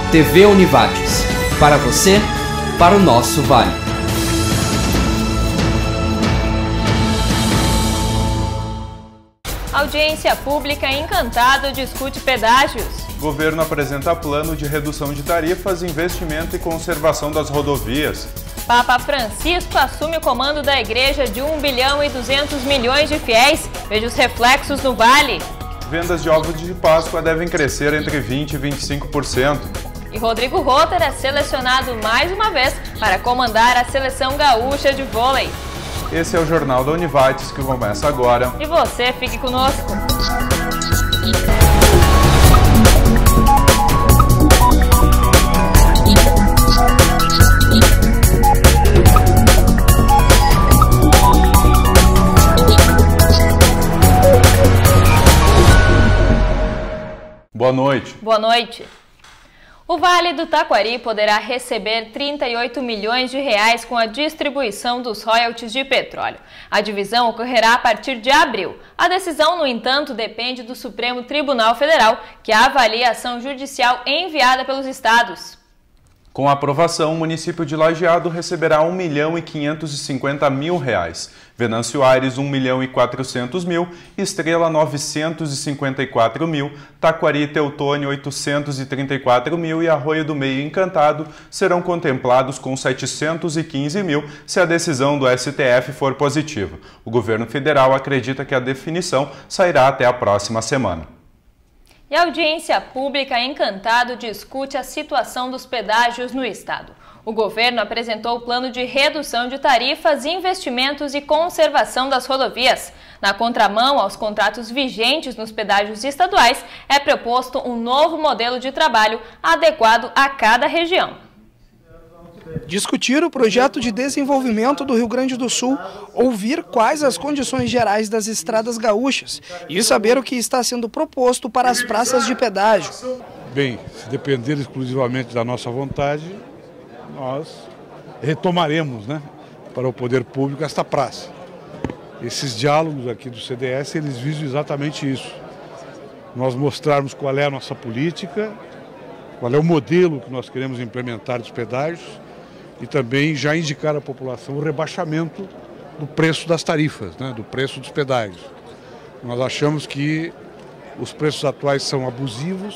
TV Univates. Para você, para o nosso Vale. Audiência pública em Encantado discute pedágios. Governo apresenta plano de redução de tarifas, investimento e conservação das rodovias. Papa Francisco assume o comando da igreja de 1 bilhão e 200 milhões de fiéis. Veja os reflexos no Vale. Vendas de ovos de Páscoa devem crescer entre 20% e 25%. E Rodrigo Rotter é selecionado mais uma vez para comandar a seleção gaúcha de vôlei. Esse é o Jornal da Univates, que começa agora. E você, fique conosco. Boa noite. Boa noite. O Vale do Taquari poderá receber 38 milhões de reais com a distribuição dos royalties de petróleo. A divisão ocorrerá a partir de abril. A decisão, no entanto, depende do Supremo Tribunal Federal, que avalia a ação judicial enviada pelos estados. Com a aprovação, o município de Lajeado receberá R$ 1 milhão e 550 mil reais. Venâncio Aires, R$ 1 milhão e 400 mil, Estrela, R$ 954 mil, Taquari e Teutônia, R$ 834 mil e Arroio do Meio Encantado serão contemplados com R$ 715 mil se a decisão do STF for positiva. O governo federal acredita que a definição sairá até a próxima semana. E a audiência pública em Encantado discute a situação dos pedágios no estado. O governo apresentou o plano de redução de tarifas, investimentos e conservação das rodovias. Na contramão aos contratos vigentes nos pedágios estaduais, é proposto um novo modelo de trabalho adequado a cada região. Discutir o projeto de desenvolvimento do Rio Grande do Sul, ouvir quais as condições gerais das estradas gaúchas e saber o que está sendo proposto para as praças de pedágio. Bem, se depender exclusivamente da nossa vontade, nós retomaremos, para o poder público esta praça. Esses diálogos aqui do CDS, eles visam exatamente isso. Nós mostrarmos qual é a nossa política, qual é o modelo que nós queremos implementar dos pedágios, e também já indicar à população o rebaixamento do preço das tarifas, do preço dos pedágios. Nós achamos que os preços atuais são abusivos,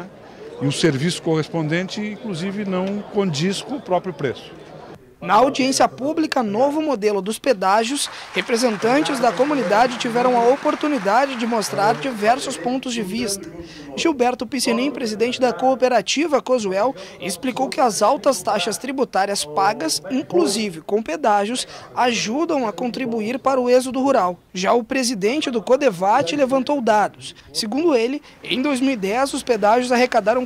e o serviço correspondente, inclusive, não condiz com o próprio preço. Na audiência pública, novo modelo dos pedágios, representantes da comunidade tiveram a oportunidade de mostrar diversos pontos de vista. Gilberto Piscinin, presidente da cooperativa Cosuel, explicou que as altas taxas tributárias pagas, inclusive com pedágios, ajudam a contribuir para o êxodo rural. Já o presidente do Codevat levantou dados. Segundo ele, em 2010 os pedágios arrecadaram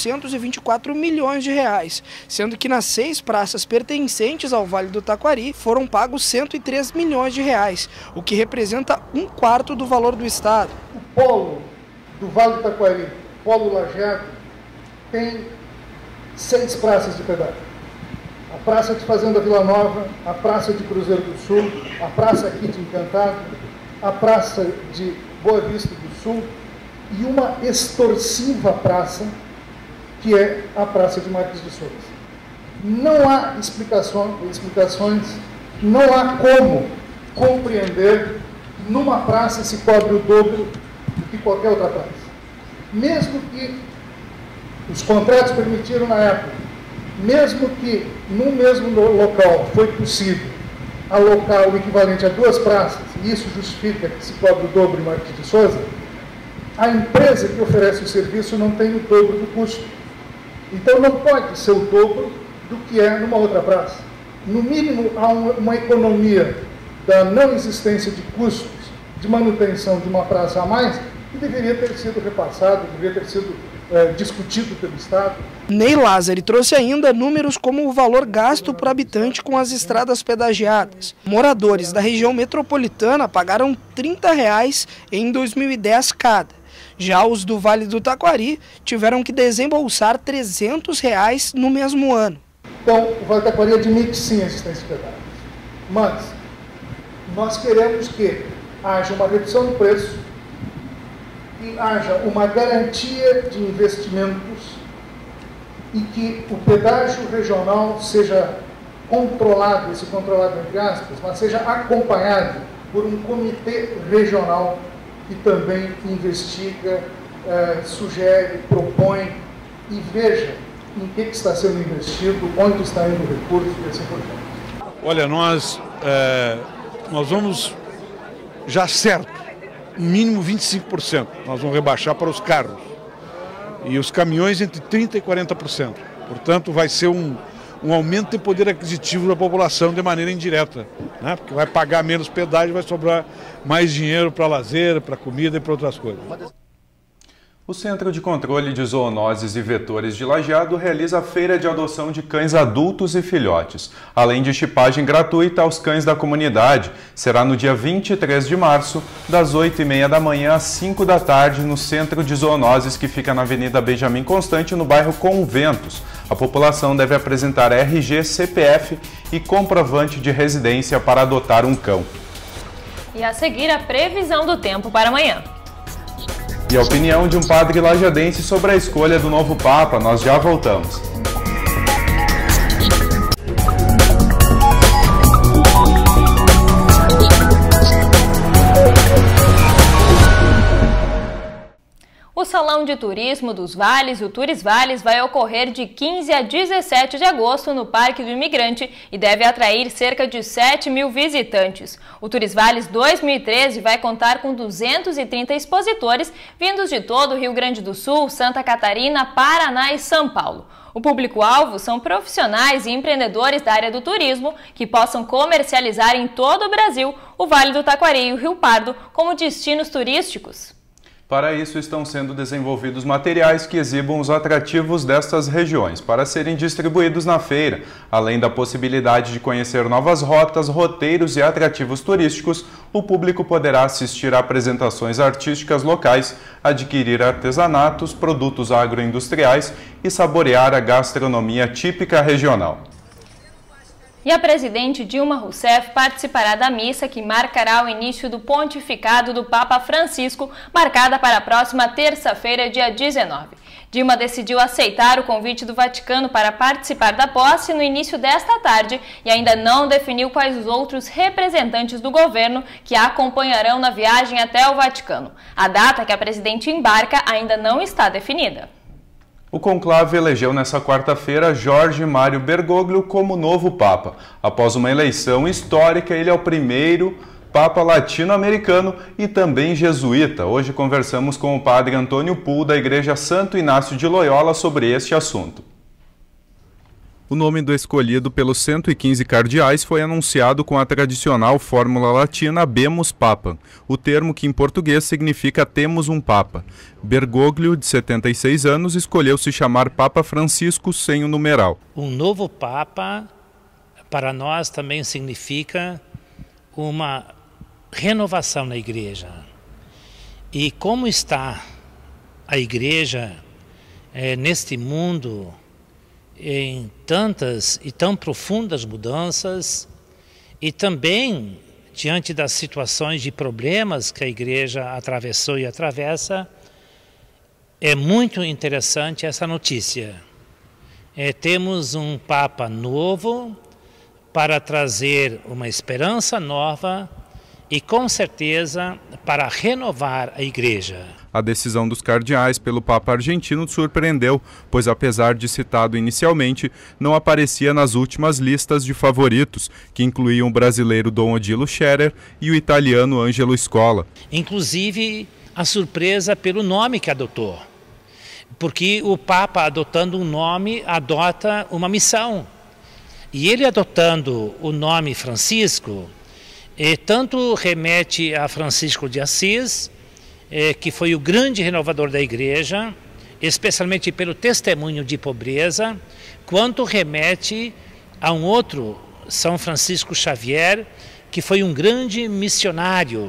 424 milhões de reais, sendo que nas 6 praças pertencentes ao Vale do Taquari foram pagos 103 milhões de reais, o que representa 1/4 do valor do estado. O polo do Vale do Taquari, polo Lajeado, tem 6 praças de pedágio. A Praça de Fazenda Vila Nova, a Praça de Cruzeiro do Sul, a Praça aqui de Encantado, a Praça de Boa Vista do Sul e uma extorsiva praça, que é a Praça de Marques de Souza. Não há explicações, não há como compreender que numa praça se cobre o dobro do que qualquer outra praça. Mesmo que os contratos permitiram na época, mesmo que no mesmo local foi possível alocar o equivalente a 2 praças, e isso justifica que se cobre o dobro em Marques de Souza, a empresa que oferece o serviço não tem o dobro do custo. Então não pode ser o dobro do que é numa outra praça. No mínimo, há uma economia da não existência de custos de manutenção de uma praça a mais que deveria ter sido repassado, deveria ter sido discutido pelo Estado. Ney Lázari trouxe ainda números como o valor gasto por habitante com as estradas pedagiadas. Moradores da região metropolitana pagaram R$ 30 em 2010 cada. Já os do Vale do Taquari tiveram que desembolsar R$ 300 no mesmo ano. Então, o Vale do Taquari admite sim a existência de pedágios, mas nós queremos que haja uma redução do preço, que haja uma garantia de investimentos e que o pedágio regional seja controlado, esse controlado entre aspas, mas seja acompanhado por um comitê regional que também investiga, sugere, propõe e veja em que está sendo investido, onde está indo o recurso e assim por diante. Olha, nós vamos já certo, mínimo 25%, nós vamos rebaixar para os carros e os caminhões entre 30% e 40%. Portanto, vai ser um aumento de poder aquisitivo da população de maneira indireta, né? Porque vai pagar menos pedágio, vai sobrar mais dinheiro para lazer, para comida e para outras coisas. O Centro de Controle de Zoonoses e Vetores de Lajeado realiza a feira de adoção de cães adultos e filhotes, além de chipagem gratuita aos cães da comunidade. Será no dia 23 de março, das 8h30 da manhã às 5 da tarde, no Centro de Zoonoses, que fica na Avenida Benjamin Constante, no bairro Conventos. A população deve apresentar RG, CPF e comprovante de residência para adotar um cão. E a seguir, a previsão do tempo para amanhã. E a opinião de um padre lajadense sobre a escolha do novo Papa. Nós já voltamos. O Salão de Turismo dos Vales, o Turisvales, vai ocorrer de 15 a 17 de agosto no Parque do Imigrante e deve atrair cerca de 7.000 visitantes. O Turisvales 2013 vai contar com 230 expositores vindos de todo o Rio Grande do Sul, Santa Catarina, Paraná e São Paulo. O público-alvo são profissionais e empreendedores da área do turismo que possam comercializar em todo o Brasil o Vale do Taquari e o Rio Pardo como destinos turísticos. Para isso, estão sendo desenvolvidos materiais que exibam os atrativos destas regiões para serem distribuídos na feira. Além da possibilidade de conhecer novas rotas, roteiros e atrativos turísticos, o público poderá assistir a apresentações artísticas locais, adquirir artesanatos, produtos agroindustriais e saborear a gastronomia típica regional. E a presidente Dilma Rousseff participará da missa que marcará o início do pontificado do Papa Francisco, marcada para a próxima terça-feira, dia 19. Dilma decidiu aceitar o convite do Vaticano para participar da posse no início desta tarde e ainda não definiu quais os outros representantes do governo que a acompanharão na viagem até o Vaticano. A data que a presidente embarca ainda não está definida. O conclave elegeu nesta quarta-feira Jorge Mário Bergoglio como novo Papa. Após uma eleição histórica, ele é o primeiro Papa latino-americano e também jesuíta. Hoje conversamos com o padre Antônio Pull, da Igreja Santo Inácio de Loyola, sobre este assunto. O nome do escolhido pelos 115 cardeais foi anunciado com a tradicional fórmula latina Habemus Papam, o termo que em português significa temos um Papa. Bergoglio, de 76 anos, escolheu se chamar Papa Francisco sem o numeral. Um novo Papa, para nós, também significa uma renovação na Igreja. E como está a Igreja neste mundo, em tantas e tão profundas mudanças e também diante das situações de problemas que a Igreja atravessou e atravessa, é muito interessante essa notícia. Temos um Papa novo para trazer uma esperança nova e, com certeza, para renovar a Igreja. A decisão dos cardeais pelo Papa argentino surpreendeu, pois apesar de citado inicialmente, não aparecia nas últimas listas de favoritos, que incluíam o brasileiro Dom Odilo Scherer e o italiano Angelo Scola. Inclusive, a surpresa pelo nome que adotou, porque o Papa, adotando um nome, adota uma missão. E ele adotando o nome Francisco, tanto remete a Francisco de Assis, que foi o grande renovador da Igreja, especialmente pelo testemunho de pobreza, quanto remete a um outro, São Francisco Xavier, que foi um grande missionário.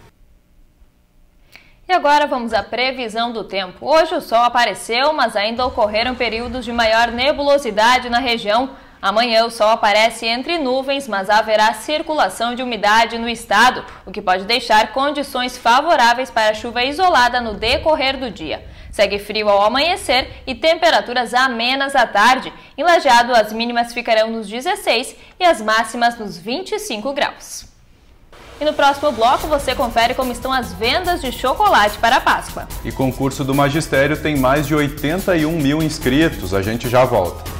E agora vamos à previsão do tempo. Hoje o sol apareceu, mas ainda ocorreram períodos de maior nebulosidade na região. Amanhã o sol aparece entre nuvens, mas haverá circulação de umidade no estado, o que pode deixar condições favoráveis para chuva isolada no decorrer do dia. Segue frio ao amanhecer e temperaturas amenas à tarde. Em Lajeado, as mínimas ficarão nos 16 e as máximas nos 25 graus. E no próximo bloco você confere como estão as vendas de chocolate para a Páscoa. E concurso do Magistério tem mais de 81 mil inscritos. A gente já volta.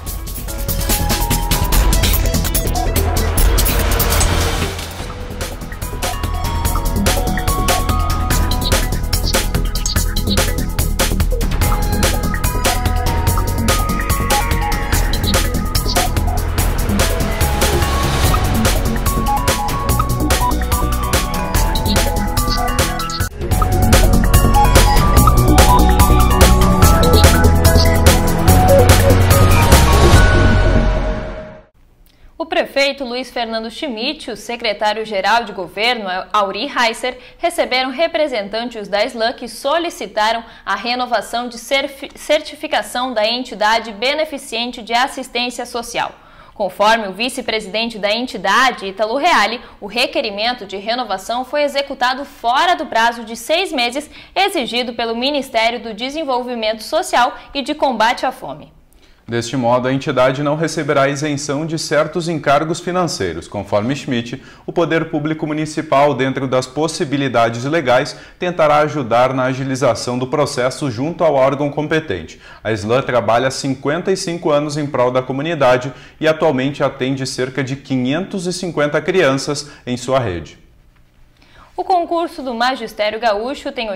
O prefeito Luiz Fernando Schmidt e o secretário-geral de governo, Auri Heiser, receberam representantes da SLAM que solicitaram a renovação de certificação da entidade beneficente de assistência social. Conforme o vice-presidente da entidade, Ítalo Reale, o requerimento de renovação foi executado fora do prazo de 6 meses exigido pelo Ministério do Desenvolvimento Social e de Combate à Fome. Deste modo, a entidade não receberá isenção de certos encargos financeiros. Conforme Schmidt, o Poder Público Municipal, dentro das possibilidades legais, tentará ajudar na agilização do processo junto ao órgão competente. A SLAM trabalha há 55 anos em prol da comunidade e atualmente atende cerca de 550 crianças em sua rede. O concurso do Magistério Gaúcho tem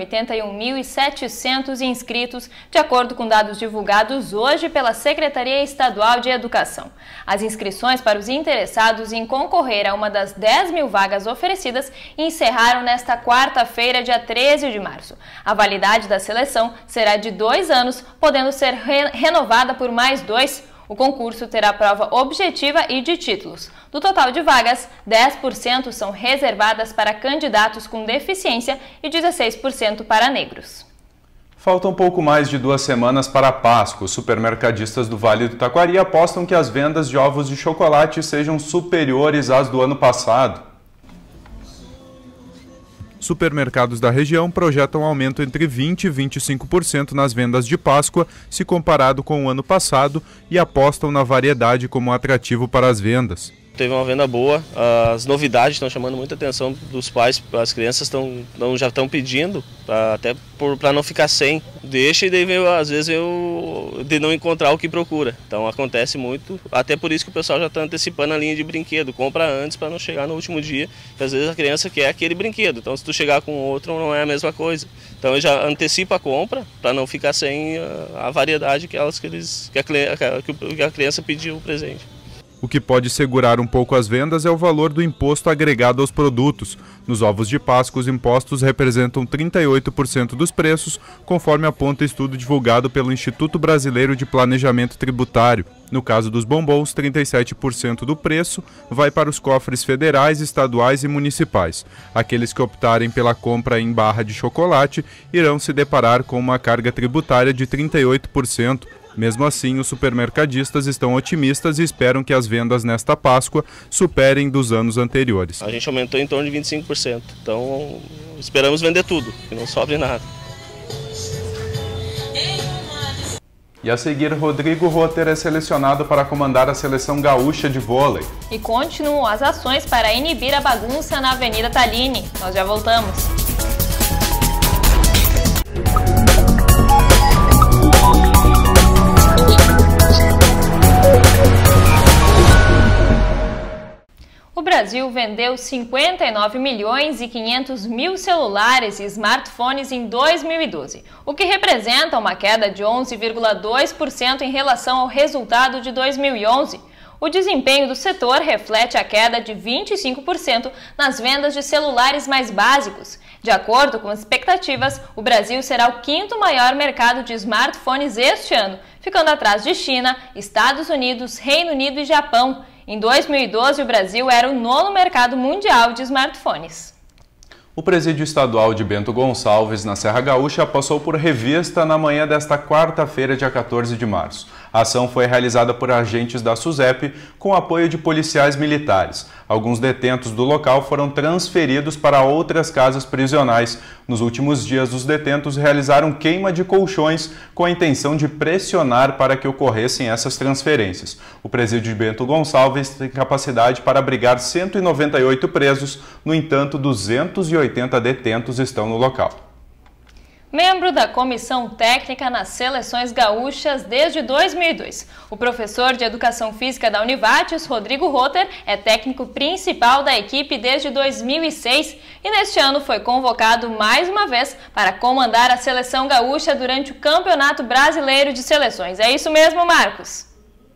81.700 inscritos, de acordo com dados divulgados hoje pela Secretaria Estadual de Educação. As inscrições para os interessados em concorrer a uma das 10 mil vagas oferecidas encerraram nesta quarta-feira, dia 13 de março. A validade da seleção será de 2 anos, podendo ser renovada por mais 2. O concurso terá prova objetiva e de títulos. Do total de vagas, 10% são reservadas para candidatos com deficiência e 16% para negros. Faltam pouco mais de 2 semanas para a Páscoa. Os supermercadistas do Vale do Taquari apostam que as vendas de ovos de chocolate sejam superiores às do ano passado. Supermercados da região projetam um aumento entre 20% e 25% nas vendas de Páscoa, se comparado com o ano passado, e apostam na variedade como atrativo para as vendas. Teve uma venda boa, as novidades estão chamando muita atenção dos pais, as crianças já estão pedindo, até para não ficar sem. Deixa e daí às vezes de não encontrar o que procura. Então acontece muito, até por isso que o pessoal já está antecipando a linha de brinquedo, compra antes para não chegar no último dia, porque às vezes a criança quer aquele brinquedo, então se tu chegar com outro não é a mesma coisa. Então já antecipa a compra para não ficar sem a variedade que a criança pediu o presente. O que pode segurar um pouco as vendas é o valor do imposto agregado aos produtos. Nos ovos de Páscoa, os impostos representam 38% dos preços, conforme aponta estudo divulgado pelo Instituto Brasileiro de Planejamento Tributário. No caso dos bombons, 37% do preço vai para os cofres federais, estaduais e municipais. Aqueles que optarem pela compra em barra de chocolate irão se deparar com uma carga tributária de 38%. Mesmo assim, os supermercadistas estão otimistas e esperam que as vendas nesta Páscoa superem dos anos anteriores. A gente aumentou em torno de 25%, então esperamos vender tudo, que não sobre nada. E a seguir, Rodrigo Rotter é selecionado para comandar a seleção gaúcha de vôlei. E continuam as ações para inibir a bagunça na Avenida Tallini. Nós já voltamos. O Brasil vendeu 59 milhões e 500 mil celulares e smartphones em 2012, o que representa uma queda de 11,2% em relação ao resultado de 2011. O desempenho do setor reflete a queda de 25% nas vendas de celulares mais básicos. De acordo com as expectativas, o Brasil será o 5º maior mercado de smartphones este ano, ficando atrás de China, Estados Unidos, Reino Unido e Japão. Em 2012, o Brasil era o 9º mercado mundial de smartphones. O Presídio Estadual de Bento Gonçalves, na Serra Gaúcha, passou por revista na manhã desta quarta-feira, dia 14 de março. A ação foi realizada por agentes da SUSEP com apoio de policiais militares. Alguns detentos do local foram transferidos para outras casas prisionais. Nos últimos dias, os detentos realizaram queima de colchões com a intenção de pressionar para que ocorressem essas transferências. O Presídio de Bento Gonçalves tem capacidade para abrigar 198 presos, no entanto, 280 detentos estão no local. Membro da comissão técnica nas seleções gaúchas desde 2002. O professor de Educação Física da Univates, Rodrigo Rotter, é técnico principal da equipe desde 2006 e neste ano foi convocado mais uma vez para comandar a seleção gaúcha durante o Campeonato Brasileiro de Seleções. É isso mesmo, Marcos?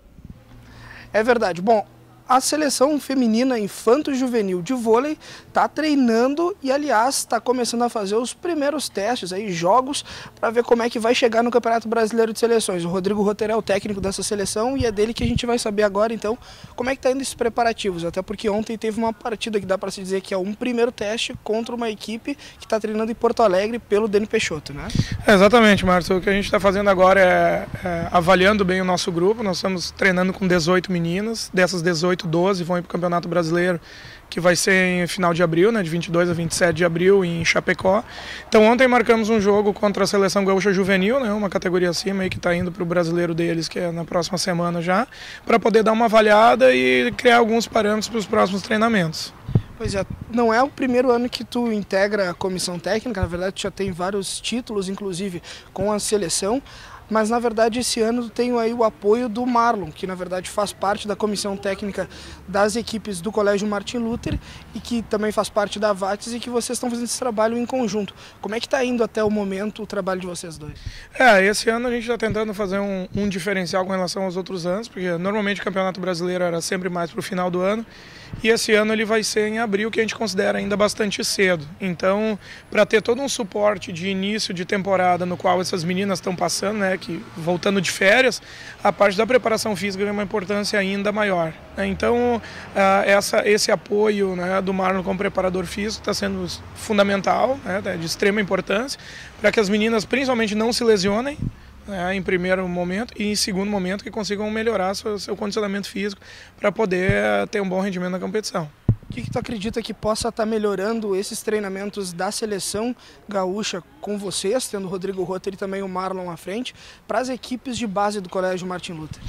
É verdade. Bom, a seleção feminina infanto-juvenil de vôlei está treinando e, aliás, está começando a fazer os primeiros testes, aí, jogos, para ver como é que vai chegar no Campeonato Brasileiro de Seleções. O Rodrigo Rotter é o técnico dessa seleção e é dele que a gente vai saber agora, então, como é que está indo esses preparativos. Até porque ontem teve uma partida que dá para se dizer que é um primeiro teste contra uma equipe que está treinando em Porto Alegre pelo Dani Peixoto, né? Exatamente, Márcio. O que a gente está fazendo agora é avaliando bem o nosso grupo. Nós estamos treinando com 18 meninas, dessas 18, 12 vão ir para o Campeonato Brasileiro, que vai ser em final de abril, né, de 22 a 27 de abril, em Chapecó. Então ontem marcamos um jogo contra a Seleção Gaúcha Juvenil, né, uma categoria acima aí que está indo para o brasileiro deles, que é na próxima semana já, para poder dar uma avaliada e criar alguns parâmetros para os próximos treinamentos. Pois é, não é o primeiro ano que tu integra a comissão técnica, na verdade tu já tem vários títulos, inclusive com a seleção. Mas, na verdade, esse ano tenho aí o apoio do Marlon, que, na verdade, faz parte da comissão técnica das equipes do Colégio Martin Luther e que também faz parte da Vates e que vocês estão fazendo esse trabalho em conjunto. Como é que está indo até o momento o trabalho de vocês dois? Esse ano a gente está tentando fazer um diferencial com relação aos outros anos, porque normalmente o Campeonato Brasileiro era sempre mais para o final do ano. E esse ano ele vai ser em abril, que a gente considera ainda bastante cedo. Então, para ter todo um suporte de início de temporada no qual essas meninas estão passando, né, que voltando de férias, a parte da preparação física tem uma importância ainda maior. Então, esse apoio, né, do Marlon como preparador físico está sendo fundamental, né, de extrema importância, para que as meninas principalmente não se lesionem, em primeiro momento, e em segundo momento que consigam melhorar seu condicionamento físico para poder ter um bom rendimento na competição. O que tu acredita que possa estar melhorando esses treinamentos da seleção gaúcha com vocês, tendo o Rodrigo Rotter e também o Marlon à frente, para as equipes de base do Colégio Martin Luther?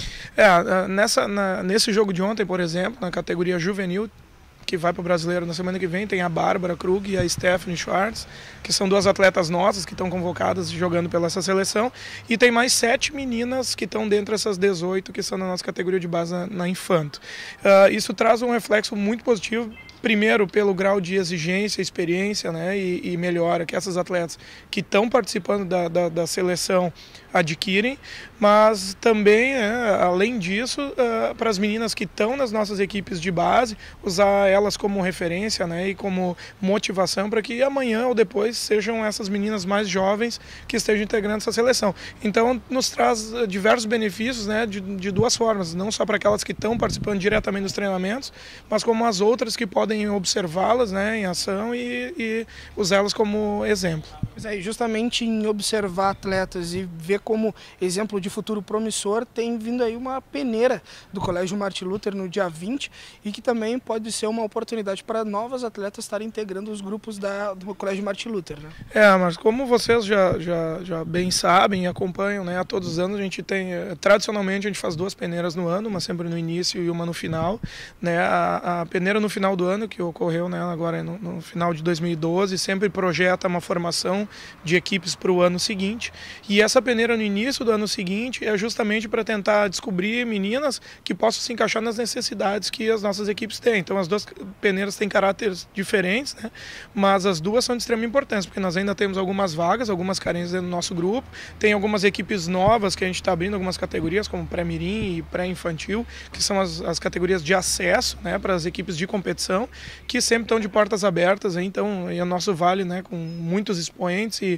Nesse jogo de ontem, por exemplo, na categoria juvenil, que vai para o brasileiro na semana que vem, tem a Bárbara Krug e a Stephanie Schwartz, que são duas atletas nossas que estão convocadas jogando pela essa seleção, e tem mais 7 meninas que estão dentro dessas 18 que são na nossa categoria de base na infanto. Isso traz um reflexo muito positivo, primeiro pelo grau de exigência, experiência, né, e melhora que essas atletas que estão participando da seleção adquirem, mas também, além disso, para as meninas que estão nas nossas equipes de base, usar elas como referência, né, e como motivação para que amanhã ou depois sejam essas meninas mais jovens que estejam integrando essa seleção. Então, nos traz diversos benefícios, né, de duas formas, não só para aquelas que estão participando diretamente dos treinamentos, mas como as outras que podem observá-las, né, em ação e usá-las como exemplo. Justamente em observar atletas e ver como exemplo de futuro promissor, tem vindo aí uma peneira do Colégio Martin Luther no dia 20 e que também pode ser uma oportunidade para novas atletas estarem integrando os grupos do Colégio Martin Luther, né? Mas como vocês já bem sabem e acompanham, né, a todos os anos a gente tem, tradicionalmente a gente faz 2 peneiras no ano, uma sempre no início e uma no final, né? A peneira no final do ano, que ocorreu, né, agora no final de 2012, sempre projeta uma formação de equipes para o ano seguinte, e essa peneira no início do ano seguinte é justamente para tentar descobrir meninas que possam se encaixar nas necessidades que as nossas equipes têm. Então as 2 peneiras têm caráteres diferentes, né, mas as 2 são de extrema importância, porque nós ainda temos algumas vagas, algumas carências dentro do nosso grupo, tem algumas equipes novas que a gente está abrindo, algumas categorias como pré-mirim e pré-infantil, que são as categorias de acesso, né, para as equipes de competição, que sempre estão de portas abertas, então, e o nosso vale, né, com muitos expoentes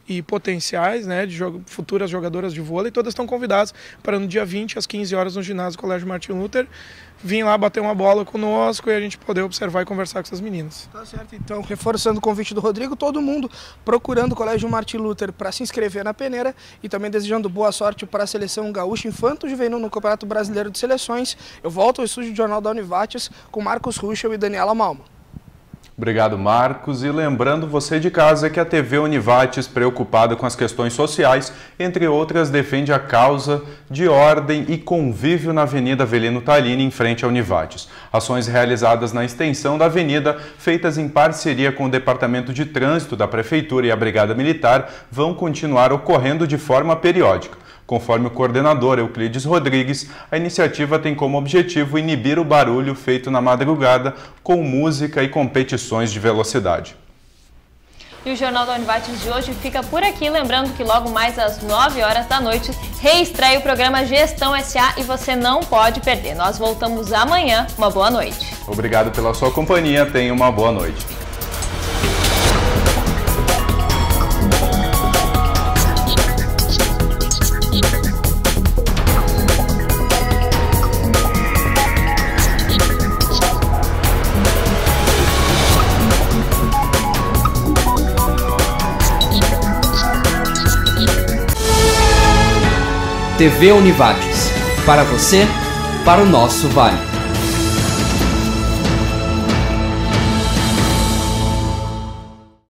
e potenciais, né, de futuras jogadoras de vôlei, todas estão convidadas para no dia 20, às 15 horas, no ginásio Colégio Martin Luther, vir lá bater uma bola conosco e a gente poder observar e conversar com essas meninas. Tá certo, então, reforçando o convite do Rodrigo, todo mundo procurando o Colégio Martin Luther para se inscrever na peneira e também desejando boa sorte para a seleção gaúcha infanto-juvenil no Campeonato Brasileiro de Seleções. Eu volto ao estúdio do Jornal da Univates com Marcos Ruschel e Daniela Malma. Obrigado, Marcos. E lembrando você de casa que a TV Univates, preocupada com as questões sociais, entre outras, defende a causa de ordem e convívio na Avenida Avelino Tallini, em frente à Univates. Ações realizadas na extensão da avenida, feitas em parceria com o Departamento de Trânsito da Prefeitura e a Brigada Militar, vão continuar ocorrendo de forma periódica. Conforme o coordenador Euclides Rodrigues, a iniciativa tem como objetivo inibir o barulho feito na madrugada com música e competições de velocidade. E o Jornal da Univates de hoje fica por aqui, lembrando que logo mais às 9 horas da noite reestreia o programa Gestão SA e você não pode perder. Nós voltamos amanhã. Uma boa noite. Obrigado pela sua companhia. Tenha uma boa noite. TV Univates, para você, para o nosso Vale.